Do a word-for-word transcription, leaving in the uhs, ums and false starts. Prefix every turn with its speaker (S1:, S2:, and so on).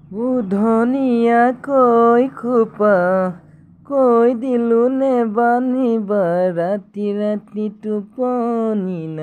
S1: উধনিয়াকৈ খোপা কৈ দিলো নে বান্ধিবা ৰাতি ৰাতি টোপনি